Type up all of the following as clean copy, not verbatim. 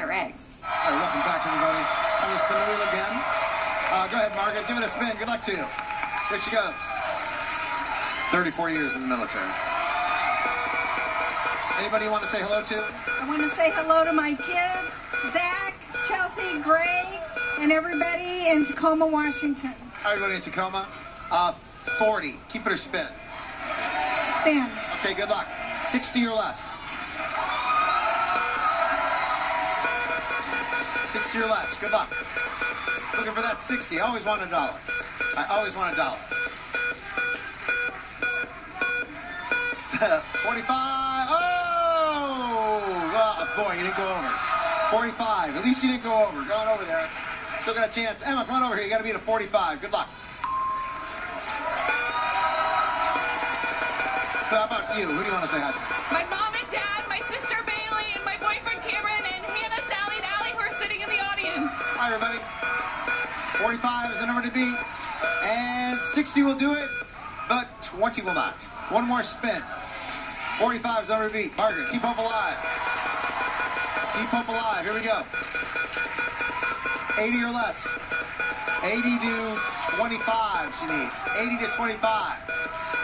our eggs. All right, welcome back, everybody. I'm going to spin the wheel again. Go ahead, Margaret. Give it a spin. Good luck to you. Here she goes. 34 years in the military. Anybody you want to say hello to? I want to say hello to my kids, Zach, Chelsea, Greg, and everybody in Tacoma, Washington. Everybody in Tacoma? 40. Keep it or spin? Spin. Okay, good luck. 60 or less. 60 or less. Good luck. Looking for that 60. I always want $1. I always want $1. 25. Oh! Well, boy, you didn't go over. 45. At least you didn't go over. Go on over there. Still got a chance. Emma, come on over here. You got to be at a 45. Good luck. How about you? Who do you want to say hi to? My mom and dad, my sister Bailey, and my boyfriend Cameron, and Hannah, Sally, and Allie, who are sitting in the audience. Hi, everybody. 45 is the number to beat. And 60 will do it, but 20 will not. One more spin. 45 is the number to beat. Margaret, keep hope alive. Keep hope alive. Here we go. 80 or less. 80 to 25 she needs. 80 to 25.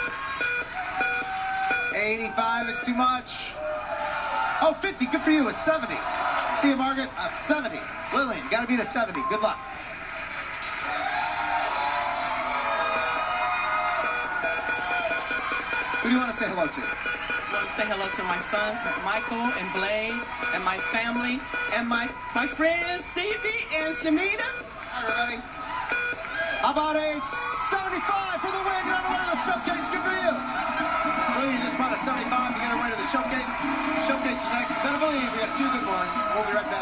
85 is too much. Oh, 50. Good for you. A 70. See you, Margaret. 70. Lillian, you got to beat a 70. Good luck. Who do you want to say hello to? I want to say hello to my sons, Michael and Blade, and my family, and my friends, Stevie and Shanita. Hi, everybody. How about a 75 for the win? You're on the way to the showcase. Good for you. Well, you just bought a 75 to get away to the showcase. Showcase is next. You better believe we got two good ones. We'll be right back.